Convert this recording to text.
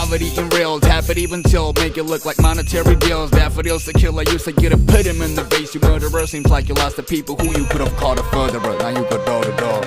poverty and real. Tap it even till, make it look like monetary deals. Daffodils the killer used to get to put him in the base. You murderer, seems like you lost the people who you could have called a furtherer. Now you go door to door.